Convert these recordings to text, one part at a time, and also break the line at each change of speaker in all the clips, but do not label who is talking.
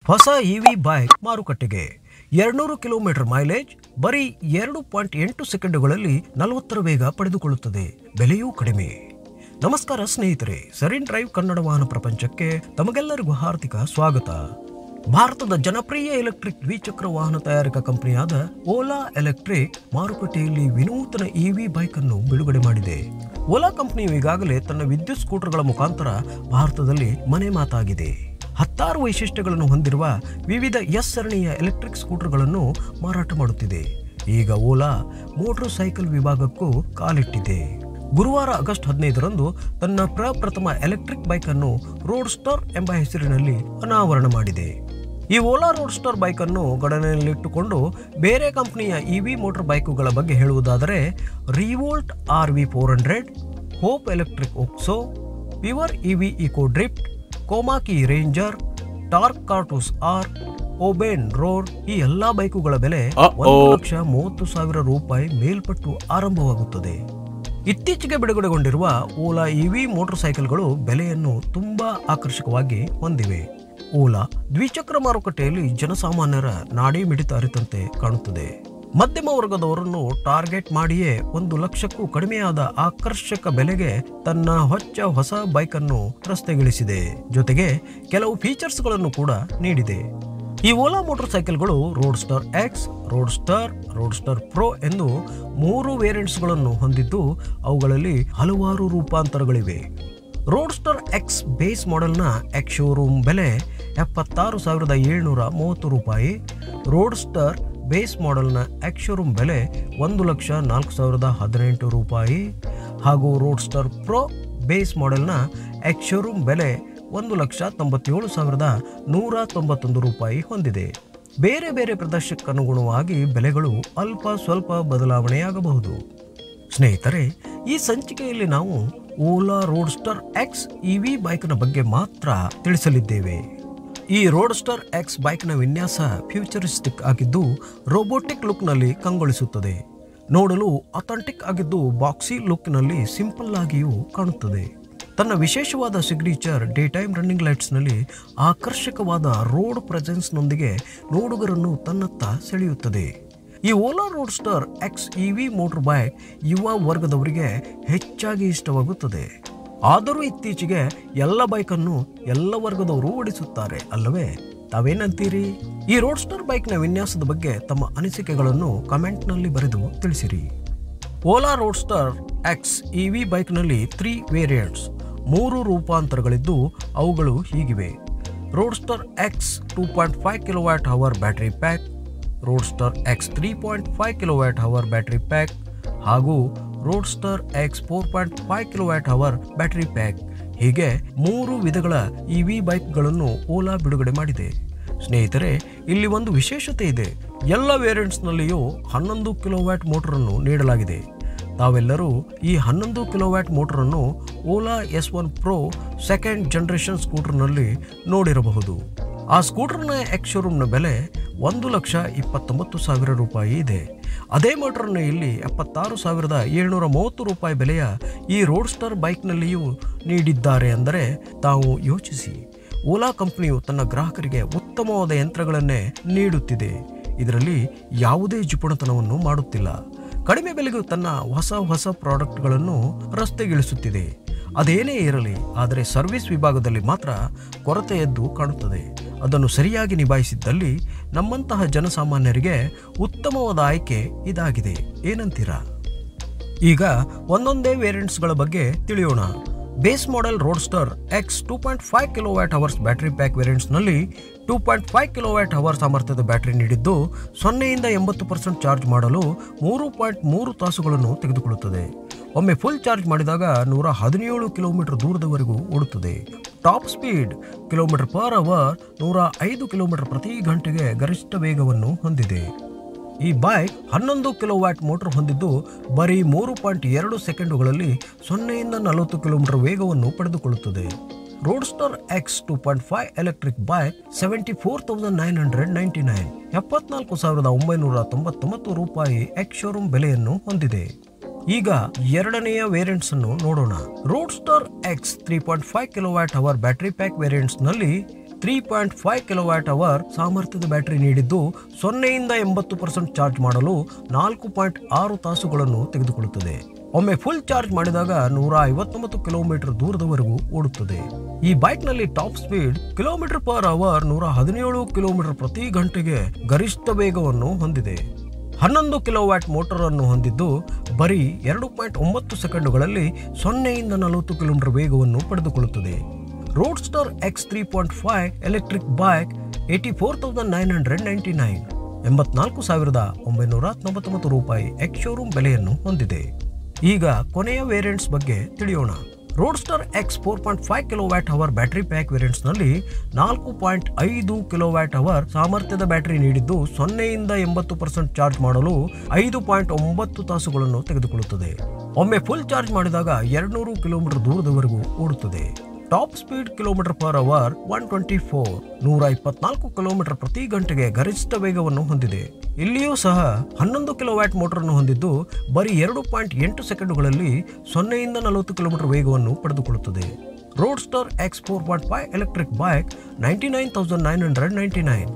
ಹೊಸ EV bike ಮಾರುಕಟ್ಟೆಗೆ 200 kilometre mileage ಬರೀ 2.8 ಸೆಕೆಂಡುಗಳಲ್ಲಿ 40ರ ವೇಗ ಪಡೆದುಕೊಳ್ಳುತ್ತದೆ. ಬೆಲೆಯೂ ಕಡಿಮೆ. ನಮಸ್ಕಾರ ಸ್ನೇಹಿತರೆ, ಸರಿನ್ ಡ್ರೈವ್ ಕನ್ನಡ ವಾಹನ ಪ್ರಪಂಚಕ್ಕೆ ತಮಗೆಲ್ಲರಿಗೂ ಹಾರ್ದಿಕ ಸ್ವಾಗತ. ಭಾರತದ ಜನಪ್ರಿಯ ಎಲೆಕ್ಟ್ರಿಕ್ ದ್ವಿಚಕ್ರ ವಾಹನ ತಯಾರಿಕಾ ಕಂಪನಿಯಾದ ಓಲಾ ಎಲೆಕ್ಟ್ರಿಕ್ ಮಾರುಕಟ್ಟೆಯಲ್ಲಿ ವಿನೂತನ ಇವಿ ಬೈಕ್ ಅನ್ನು ಬಿಡುಗಡೆ ಮಾಡಿದೆ. ಓಲಾ ಕಂಪನಿಯು ಈಗಾಗಲೇ ತನ್ನ ವಿದ್ಯುತ್ ಸ್ಕೂಟರ್ಗಳ ಮುಖಾಂತರ ಭಾರತದಲ್ಲಿ ಮನೆ ಮಾತಾಗಿದೆ. 16 ವೈಶಿಷ್ಟ್ಯಗಳನ್ನು ಹೊಂದಿರುವ ವಿವಿಧ ಎಸ್ ಸರಣಿಯ ಎಲೆಕ್ಟ್ರಿಕ್ ಸ್ಕೂಟರ್ಗಳನ್ನು ಮಾರಾಟ ಮಾಡುತ್ತಿದೆ. ಈಗ ಓಲಾ ಮೋಟಾರ್ ಸೈಕಲ್ ವಿಭಾಗಕ್ಕೂ ಕಾಲಿಟ್ಟಿದೆ. ಗುರುವಾರ ಆಗಸ್ಟ್ 15ರಂದು ತನ್ನ ಪ್ರಪ್ರಥಮ ಎಲೆಕ್ಟ್ರಿಕ್ ಬೈಕ್ ಅನ್ನು ರೋಡ್ ಸ್ಟಾರ್ ಎಂಬ ಹೆಸರಿನಲ್ಲಿ ಅನಾವರಣ ಮಾಡಿದೆ. ಈ ಓಲಾ ರೋಡ್ ಸ್ಟಾರ್ ಬೈಕ್ ಅನ್ನು ಗಣನೆಯಲ್ಲಿಟ್ಟುಕೊಂಡು ಬೇರೆ ಕಂಪನಿಯ ಇವಿ ಮೋಟಾರ್ ಬೈಕುಗಳ ಬಗ್ಗೆ ಹೇಳುವುದಾದರೆ Revolt RV400, Hope electric Oxo, Pure EV Eco Drift, Komaki Ranger, Tork Kratos R, Oben Roar ಈ ಎಲ್ಲಾ ಬೈಕುಗಳ ಬೆಲೆ 1,30,000 ರೂಪಾಯಿ ಮೇಲ್ಪಟ್ಟು ಆರಂಭವಾಗುತ್ತದೆ. ಇತ್ತೀಚೆಗೆ ಬಿಡುಗಡೆಗೊಂಡಿರುವ ಓಲಾ ಇವಿ ಮೋಟಾರ್ ಸೈಕಲ್ಗಳು ಬೆಲೆಯನ್ನು ತುಂಬಾ ಆಕರ್ಷಕವಾಗಿ ಹೊಂದಿವೆ. ಓಲಾ ದ್ವಿಚಕ್ರ ಮಾರುಕಟ್ಟೆಯಲ್ಲಿ ಜನಸಾಮಾನ್ಯರ ನಾಡಿ ಮಿಡಿತ ಅರಿತಂತೆ ಕಾಣುತ್ತದೆ. ಮಧ್ಯಮ ವರ್ಗದವರನ್ನು ಟಾರ್ಗೆಟ್ ಮಾಡಿಯೇ 1 ಲಕ್ಷಕ್ಕೂ ಕಡಿಮೆಯಾದ ಆಕರ್ಷಕ ಬೆಲೆಗೆ ತನ್ನ ಹೊಸ ಬೈಕ್ ಅನ್ನು ರಸ್ತೆಗಿಳಿಸಿದೆ. ಜೊತೆಗೆ ಕೆಲವು ಫೀಚರ್ಸ್ಗಳನ್ನು ಕೂಡ ನೀಡಿದೆ. ಈ ಓಲಾ ಮೋಟಾರ್ ಸೈಕಲ್ಗಳು Roadster X, Roadster Pro ಎಂದು 3 ವೇರಿಯಂಟ್ಸ್ಗಳನ್ನು ಹೊಂದಿದ್ದು ಅವುಗಳಲ್ಲಿ ಹಲವಾರು ರೂಪಾಂತರಗಳಿವೆ. ರೋಡ್ ಸ್ಟಾರ್ ಎಕ್ಸ್ ಬೇಸ್ ಮಾಡೆಲ್ನ ಎಕ್ಸ್ ಶೋರೂಮ್ ಬೆಲೆ 76,730 ರೂಪಾಯಿ, ರೋಡ್ ಸ್ಟಾರ್ ಬೇಸ್ ಮಾಡೆಲ್ನ ಎಕ್ಸ್ ಶೋರೂಮ್ ಬೆಲೆ 1,04,018 ರೂಪಾಯಿ ಹಾಗೂ ರೋಡ್ ಸ್ಟಾರ್ ಪ್ರೋ ಬೇಸ್ ಮಾಡೆಲ್ನ ಎಕ್ಸ್ ಶೋರೂಮ್ ಬೆಲೆ 1,97,191 ರೂಪಾಯಿ ಹೊಂದಿದೆ. ಬೇರೆ ಬೇರೆ ಪ್ರದರ್ಶನಕ್ಕನುಗುಣವಾಗಿ ಬೆಲೆಗಳು ಅಲ್ಪ ಸ್ವಲ್ಪ ಬದಲಾವಣೆಯಾಗಬಹುದು. ಸ್ನೇಹಿತರೆ, ಈ ಸಂಚಿಕೆಯಲ್ಲಿ ನಾವು Ola Roadster X EV ಬೈಕ್ನ ಬಗ್ಗೆ ಮಾತ್ರ ತಿಳಿಸಲಿದ್ದೇವೆ. ಈ ರೋಡ್ ಸ್ಟಾರ್ ಎಕ್ಸ್ ಬೈಕ್ನ ವಿನ್ಯಾಸ ಫ್ಯೂಚರಿಸ್ಟಿಕ್ ಆಗಿದ್ದು ರೋಬೋಟಿಕ್ ಲುಕ್ನಲ್ಲಿ ಕಂಗೊಳಿಸುತ್ತದೆ. ನೋಡಲು ಅಥೆಂಟಿಕ್ ಆಗಿದ್ದು ಬಾಕ್ಸಿ ಲುಕ್ನಲ್ಲಿ ಸಿಂಪಲ್ ಆಗಿಯೂ ಕಾಣುತ್ತದೆ. ತನ್ನ ವಿಶೇಷವಾದ ಸಿಗ್ನೇಚರ್ ಡೇ ಟೈಮ್ ರನ್ನಿಂಗ್ ಲೈಟ್ಸ್ನಲ್ಲಿ ಆಕರ್ಷಕವಾದ ರೋಡ್ ಪ್ರೆಸೆನ್ಸ್ನೊಂದಿಗೆ ನೋಡುಗರನ್ನು ತನ್ನತ್ತ ಸೆಳೆಯುತ್ತದೆ. ಈ Ola Roadster X EV motor bike ಯುವ ವರ್ಗದವರಿಗೆ ಹೆಚ್ಚಾಗಿ ಇಷ್ಟವಾಗುತ್ತದೆ. ಆದರೂ ಇತ್ತೀಚೆಗೆ ಎಲ್ಲ ಬೈಕನ್ನು ಎಲ್ಲ ವರ್ಗದವರು ಓಡಿಸುತ್ತಾರೆ ಅಲ್ಲವೇ? ತಾವೇನಂತೀರಿ? ಈ ರೋಡ್ ಸ್ಟಾರ್ ಬೈಕ್ನ ವಿನ್ಯಾಸದ ಬಗ್ಗೆ ತಮ್ಮ ಅನಿಸಿಕೆಗಳನ್ನು ಕಮೆಂಟ್ನಲ್ಲಿ ಬರೆದು ತಿಳಿಸಿರಿ. Ola Roadster X EV ಬೈಕ್ನಲ್ಲಿ 3 ವೇರಿಯಂಟ್ಸ್, 3 ರೂಪಾಂತರಗಳಿದ್ದು ಅವುಗಳು ಹೀಗಿವೆ: Roadster X 2.5 kilowatt hour battery pack, Roadster X 3.5 kilowatt hour battery pack ಹಾಗೂ Roadster X 4.5 kilowatt hour battery pack. ಹೀಗೆ 3 ವಿಧಗಳ ಇವಿ ಬೈಕ್ಗಳನ್ನು ಓಲಾ ಬಿಡುಗಡೆ ಮಾಡಿದೆ. ಸ್ನೇಹಿತರೆ, ಇಲ್ಲಿ ಒಂದು ವಿಶೇಷತೆ ಇದೆ. ಎಲ್ಲ ವೇರಿಯಂಟ್ಸ್ನಲ್ಲಿಯೂ 11 ಕಿಲೋವ್ಯಾಟ್ ಮೋಟರನ್ನು ನೀಡಲಾಗಿದೆ. ತಾವೆಲ್ಲರೂ ಈ 11 ಕಿಲೋವ್ಯಾಟ್ ಮೋಟರನ್ನು Ola S1 Pro second generation ಸ್ಕೂಟರ್ನಲ್ಲಿ ನೋಡಿರಬಹುದು. ಆ ಸ್ಕೂಟರ್ನ ಎಕ್ಸ್ ಶೋರೂಮ್ನ ಬೆಲೆ 1,29,000 ರೂಪಾಯಿ ಇದೆ. ಅದೇ ಮೋಟರ್ನ ಇಲ್ಲಿ 76,730 ರೂಪಾಯಿ ಬೆಲೆಯ ಈ ರೋಡ್ ಸ್ಟಾರ್ ಬೈಕ್ನಲ್ಲಿಯೂ ನೀಡಿದ್ದಾರೆ ಅಂದರೆ ತಾವು ಯೋಚಿಸಿ. ಓಲಾ ಕಂಪನಿಯು ತನ್ನ ಗ್ರಾಹಕರಿಗೆ ಉತ್ತಮವಾದ ಯಂತ್ರಗಳನ್ನೇ ನೀಡುತ್ತಿದೆ. ಇದರಲ್ಲಿ ಯಾವುದೇ ಜಿಪುಣತನವನ್ನು ಮಾಡುತ್ತಿಲ್ಲ. ಕಡಿಮೆ ಬೆಲೆಗೂ ತನ್ನ ಹೊಸ ಪ್ರಾಡಕ್ಟ್ಗಳನ್ನು ರಸ್ತೆಗಿಳಿಸುತ್ತಿದೆ. ಅದೇನೇ ಇರಲಿ, ಆದರೆ ಸರ್ವಿಸ್ ವಿಭಾಗದಲ್ಲಿ ಮಾತ್ರ ಕೊರತೆ ಎದ್ದು ಕಾಣುತ್ತದೆ. ಅದನ್ನು ಸರಿಯಾಗಿ ನಿಭಾಯಿಸಿದ್ದಲ್ಲಿ ನಮ್ಮಂತಹ ಜನಸಾಮಾನ್ಯರಿಗೆ ಉತ್ತಮವಾದ ಆಯ್ಕೆ ಇದಾಗಿದೆ. ಏನಂತೀರಾ? ಈಗ ಒಂದೊಂದೇ ವೇರಿಯಂಟ್ಸ್ಗಳ ಬಗ್ಗೆ ತಿಳಿಯೋಣ. Base model Roadster X 2.5 kilowatt hours battery pack ವೇರಿಯಂಟ್ಸ್ನಲ್ಲಿ 2.5 ಕಿಲೋವ್ಯಾಟ್ ಅವರ್ ಸಾಮರ್ಥ್ಯದ ಬ್ಯಾಟರಿ ನೀಡಿದ್ದು 0ಯಿಂದ 80% ಚಾರ್ಜ್ ಮಾಡಲು 3.3 ತಾಸುಗಳನ್ನು ತೆಗೆದುಕೊಳ್ಳುತ್ತದೆ. ಒಮ್ಮೆ ಫುಲ್ ಚಾರ್ಜ್ ಮಾಡಿದಾಗ 117 ಕಿಲೋಮೀಟರ್ ದೂರದವರೆಗೂ ಓಡುತ್ತದೆ. Top speed kilometre per hour 105 kilometre ಪ್ರತಿ ಗಂಟೆಗೆ ಗರಿಷ್ಠ ವೇಗವನ್ನು ಹೊಂದಿದೆ. ಈ ಬೈಕ್ 11 ಕಿಲೋವ್ಯಾಟ್ ಮೋಟರ್ ಹೊಂದಿದ್ದು ಬರೀ 3.2 ಸೆಕೆಂಡುಗಳಲ್ಲಿ 0ಯಿಂದ 40 ಕಿಲೋಮೀಟರ್ ವೇಗವನ್ನು ಪಡೆದುಕೊಳ್ಳುತ್ತದೆ. Roadster X 2.5 electric bike 74,999 74,999 ರೂಪಾಯಿ ಎಕ್ಸ್ ಶೋರೂಮ್ ಬೆಲೆಯನ್ನು ಹೊಂದಿದೆ. ಈಗ ಎರಡನೆಯ ವೇರಿಯಂಟ್ಸ್ ಅನ್ನು ನೋಡೋಣ. Roadster X 3.5 kilowatt hour battery pack variants ನಲ್ಲಿ 3.5 ಕಿಲೋವ್ಯಾಟ್ ಅವರ್ ಸಾಮರ್ಥ್ಯದ ಬ್ಯಾಟರಿ ನೀಡಿದ್ದು 0ಯಿಂದ 80% ಚಾರ್ಜ್ ಮಾಡಲು 4.6 ತಾಸುಗಳನ್ನು ತೆಗೆದುಕೊಳ್ಳುತ್ತದೆ. ಒಮ್ಮೆ ಫುಲ್ ಚಾರ್ಜ್ ಮಾಡಿದಾಗ 159 ಕಿಲೋಮೀಟರ್ ದೂರದವರೆಗೂ ಓಡುತ್ತದೆ. ಈ ಬೈಕ್ ನಲ್ಲಿ top speed kilometre per hour 117 kilometre ಪ್ರತಿ ಗಂಟೆಗೆ ಗರಿಷ್ಠ ವೇಗವನ್ನು ಹೊಂದಿದೆ. 11 ಕಿಲೋವ್ಯಾಟ್ ಮೋಟರ್ ಅನ್ನು ಹೊಂದಿದ್ದು ಬರೀ 2.9 ಸೆಕೆಂಡುಗಳಲ್ಲಿ 0ಯಿಂದ 40 ಕಿಲೋಮೀಟರ್ ವೇಗವನ್ನು ಪಡೆದುಕೊಳ್ಳುತ್ತದೆ. ರೋಡ್ಸ್ಟರ್ ಎಕ್ಸ್ 3.5 ಎಲೆಕ್ಟ್ರಿಕ್ ಬೈಕ್ 84,999 84,999 ರೂಪಾಯಿ ಎಕ್ಸ್ ಶೋರೂಮ್ ಬೆಲೆಯನ್ನು ಹೊಂದಿದೆ. ಈಗ ಕೊನೆಯ ವೇರಿಯಂಟ್ಸ್ ಬಗ್ಗೆ ತಿಳಿಯೋಣ. Roadster X 4.5 kilowatt hour battery pack variants ನಲ್ಲಿ 4.5 ಕಿಲೋವ್ಯಾಟ್ ಅವರ್ ಸಾಮರ್ಥ್ಯದ ಬ್ಯಾಟರಿ ನೀಡಿದ್ದು 0ಯಿಂದ 80% ಚಾರ್ಜ್ ಮಾಡಲು 5.9 ತಾಸುಗಳನ್ನು ತೆಗೆದುಕೊಳ್ಳುತ್ತದೆ. ಒಮ್ಮೆ ಫುಲ್ ಚಾರ್ಜ್ ಮಾಡಿದಾಗ 200 ಕಿಲೋಮೀಟರ್ ದೂರದವರೆಗೂ ಓಡುತ್ತದೆ. Top speed kilometre per hour 124 kilometre ಪ್ರತಿ ಗಂಟೆಗೆ ಗರಿಷ್ಠ ವೇಗವನ್ನು ಹೊಂದಿದೆ. ಇಲ್ಲಿಯೂ ಸಹ 11 ಕಿಲೋವ್ಯಾಟ್ ಮೋಟರ್ ಅನ್ನು ಹೊಂದಿದ್ದು ಬರೀ 2.8 ಸೆಕೆಂಡುಗಳಲ್ಲಿ 0ಯಿಂದ 40 ಕಿಲೋಮೀಟರ್ ವೇಗವನ್ನು ಪಡೆದುಕೊಳ್ಳುತ್ತದೆ. ರೋಡ್ಸ್ಟರ್ ಎಕ್ಸ್ 4.5 ಎಲೆಕ್ಟ್ರಿಕ್ ಬೈಕ್ 99,999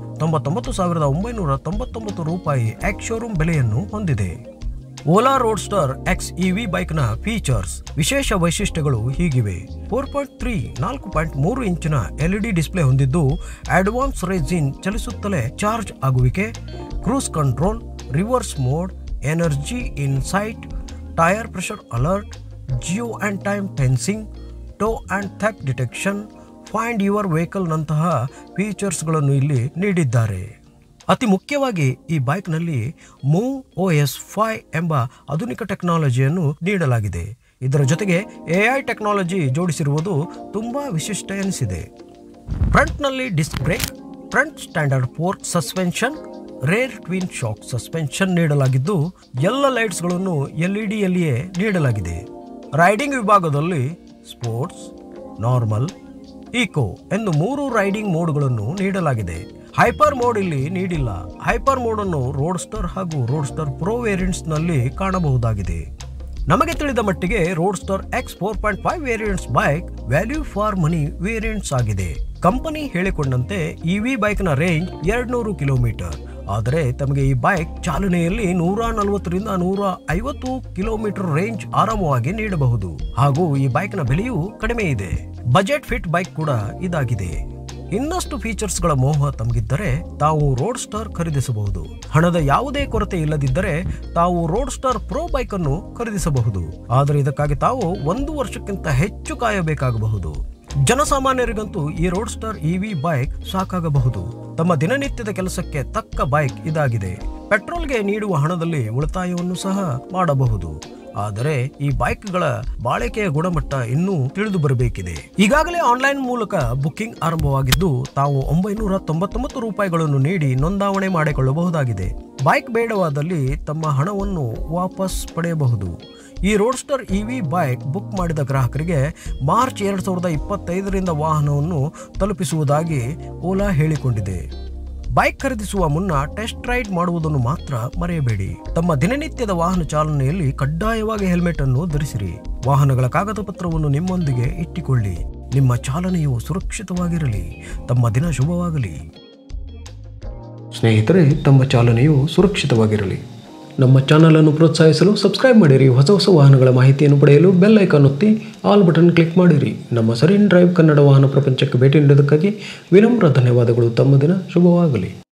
99,999 ರೂಪಾಯಿ ಎಕ್ಸ್ ಶೋರೂಮ್ ಬೆಲೆಯನ್ನು ಹೊಂದಿದೆ. Ola Roadster X EV bike ನ ಫೀಚರ್ಸ್ ವಿಶೇಷ ವೈಶಿಷ್ಟ್ಯಗಳು ಹೀಗಿವೆ. 4.3 4.3 ಇಂಚಿನ ಎಲ್ಇಡಿ ಡಿಸ್ಪ್ಲೇ ಹೊಂದಿದ್ದು ಅಡ್ವಾನ್ಸ್ ರೇಜಿನ್ ಚಲಿಸುತ್ತಲೇ ಚಾರ್ಜ್ ಆಗುವಿಕೆ, cruise control, reverse mode, energy insight, tyre pressure alert, geo and time fencing, tow and theft detection, find your vehicle ನಂತಹ ಫೀಚರ್ಸ್ಗಳನ್ನು ಇಲ್ಲಿ ನೀಡಿದ್ದಾರೆ. ಅತಿ ಮುಖ್ಯವಾಗಿ ಈ ಬೈಕ್ನಲ್ಲಿ ಮೂವ್ OS 5 ಎಂಬ ಆಧುನಿಕ ಟೆಕ್ನಾಲಜಿಯನ್ನು ನೀಡಲಾಗಿದೆ. ಇದರ ಜೊತೆಗೆ AI ಟೆಕ್ನಾಲಜಿ ಜೋಡಿಸಿರುವುದು ತುಂಬಾ ವಿಶಿಷ್ಟ ಎನಿಸಿದೆ. ಫ್ರಂಟ್ನಲ್ಲಿ disc brake, front standard fork suspension, rear twin shock suspension ನೀಡಲಾಗಿದ್ದು ಎಲ್ಲ ಲೈಟ್ಸ್ಗಳನ್ನು LEDಯಲ್ಲಿಯೇ ನೀಡಲಾಗಿದೆ. ರೈಡಿಂಗ್ ವಿಭಾಗದಲ್ಲಿ ಸ್ಪೋರ್ಟ್ಸ್, ನಾರ್ಮಲ್, ಈಕೋ ಎಂದು 3 ರೈಡಿಂಗ್ ಮೋಡ್ಗಳನ್ನು ನೀಡಲಾಗಿದೆ. ಹೈಪರ್ ಮೋಡ್ ಇಲ್ಲಿ ನೀಡಿಲ್ಲ. ಹೈಪರ್ ಮೋಡ್ ಅನ್ನು ರೋಡ್ಸ್ಟರ್ ಹಾಗೂ ರೋಡ್ಸ್ಟರ್ ಪ್ರೋ ವೇರಿಯಂಟ್ಸ್ ನಲ್ಲಿ ಕಾಣಬಹುದಾಗಿದೆ. ನಮಗೆ ತಿಳಿದ ಮಟ್ಟಿಗೆ Roadster X 4.5 variants bike value for money variants ಆಗಿದೆ. ಕಂಪನಿ ಹೇಳಿಕೊಂಡಂತೆ ಇವಿ ಬೈಕ್ ನ ರೇಂಜ್ 200 ಕಿಲೋಮೀಟರ್. ಆದರೆ ತಮಗೆ ಈ ಬೈಕ್ ಚಾಲನೆಯಲ್ಲಿ 140ರಿಂದ 150 ಕಿಲೋಮೀಟರ್ ರೇಂಜ್ ಆರಾಮವಾಗಿ ನೀಡಬಹುದು. ಹಾಗೂ ಈ ಬೈಕ್ ನ ಬೆಲೆಯೂ ಕಡಿಮೆ ಇದೆ. ಬಜೆಟ್ ಫಿಟ್ ಬೈಕ್ ಕೂಡ ಇದಾಗಿದೆ. ಇನ್ನಷ್ಟು ಫೀಚರ್ಸ್ ಗಳ ಮೋಹ ತಮಗಿದ್ದರೆ ತಾವು ರೋಡ್ಸ್ಟರ್ ಖರೀದಿಸಬಹುದು. ಹಣದ ಯಾವುದೇ ಕೊರತೆ ಇಲ್ಲದಿದ್ದರೆ ತಾವು ರೋಡ್ಸ್ಟರ್ ಪ್ರೋ ಬೈಕ್ ಅನ್ನು ಖರೀದಿಸಬಹುದು. ಆದರೆ ಇದಕ್ಕಾಗಿ ತಾವು 1 ವರ್ಷಕ್ಕಿಂತ ಹೆಚ್ಚು ಕಾಯಬೇಕಾಗಬಹುದು. ಜನಸಾಮಾನ್ಯರಿಗಂತೂ ಈ ರೋಡ್ಸ್ಟರ್ ಇವಿ ಬೈಕ್ ಸಾಕಾಗಬಹುದು. ತಮ್ಮ ದಿನನಿತ್ಯದ ಕೆಲಸಕ್ಕೆ ತಕ್ಕ ಬೈಕ್ ಇದಾಗಿದೆ. ಪೆಟ್ರೋಲ್ಗೆ ನೀಡುವ ಹಣದಲ್ಲಿ ಉಳಿತಾಯವನ್ನು ಸಹ ಮಾಡಬಹುದು. ಆದರೆ ಈ ಬೈಕ್ಗಳ ಬಾಳಿಕೆಯ ಗುಣಮಟ್ಟ ಇನ್ನೂ ತಿಳಿದು ಬರಬೇಕಿದೆ. ಈಗಾಗಲೇ ಆನ್ಲೈನ್ ಮೂಲಕ ಬುಕ್ಕಿಂಗ್ ಆರಂಭವಾಗಿದ್ದು ತಾವು 999 ರೂಪಾಯಿಗಳನ್ನು ನೀಡಿ ನೋಂದಾವಣೆ ಮಾಡಿಕೊಳ್ಳಬಹುದಾಗಿದೆ. ಬೈಕ್ ಬೇಡವಾದಲ್ಲಿ ತಮ್ಮ ಹಣವನ್ನು ವಾಪಸ್ ಪಡೆಯಬಹುದು. ಈ ರೋಡ್ಸ್ಟರ್ ಇವಿ ಬೈಕ್ ಬುಕ್ ಮಾಡಿದ ಗ್ರಾಹಕರಿಗೆ ಮಾರ್ಚ್ 2025ರಿಂದ ವಾಹನವನ್ನು ತಲುಪಿಸುವುದಾಗಿ ಓಲಾ ಹೇಳಿಕೊಂಡಿದೆ. ಬೈಕ್ ಖರೀದಿಸುವ ಮುನ್ನ ಟೆಸ್ಟ್ ರೈಡ್ ಮಾಡುವುದನ್ನು ಮಾತ್ರ ಮರೆಯಬೇಡಿ. ತಮ್ಮ ದಿನನಿತ್ಯದ ವಾಹನ ಚಾಲನೆಯಲ್ಲಿ ಕಡ್ಡಾಯವಾಗಿ ಹೆಲ್ಮೆಟ್ ಅನ್ನು ಧರಿಸಿರಿ. ವಾಹನಗಳ ಕಾಗದ ಪತ್ರವನ್ನು ನಿಮ್ಮೊಂದಿಗೆ ಇಟ್ಟುಕೊಳ್ಳಿ. ನಿಮ್ಮ ಚಾಲನೆಯು ಸುರಕ್ಷಿತವಾಗಿರಲಿ. ತಮ್ಮ ದಿನ ಶುಭವಾಗಲಿ. ಸ್ನೇಹಿತರೆ, ತಮ್ಮ ಚಾಲನೆಯು ಸುರಕ್ಷಿತವಾಗಿರಲಿ. ನಮ್ಮ ಚಾನಲ್ ಅನ್ನು ಪ್ರೋತ್ಸಾಹಿಸಲು ಸಬ್ಸ್ಕ್ರೈಬ್ ಮಾಡಿರಿ. ಹೊಸ ಹೊಸ ವಾಹನಗಳ ಮಾಹಿತಿಯನ್ನು ಪಡೆಯಲು ಬೆಲ್ ಐಕಾನ್ ಒತ್ತಿ ಆಲ್ ಬಟನ್ ಕ್ಲಿಕ್ ಮಾಡಿರಿ. ನಮ್ಮ ಸರಿನ್ ಡ್ರೈವ್ ಕನ್ನಡ ವಾಹನ ಪ್ರಪಂಚಕ್ಕೆ ಭೇಟಿ ನೀಡುವುದಕ್ಕಾಗಿ ವಿನಮ್ರ ಧನ್ಯವಾದಗಳು. ತಮ್ಮ ದಿನ ಶುಭವಾಗಲಿ.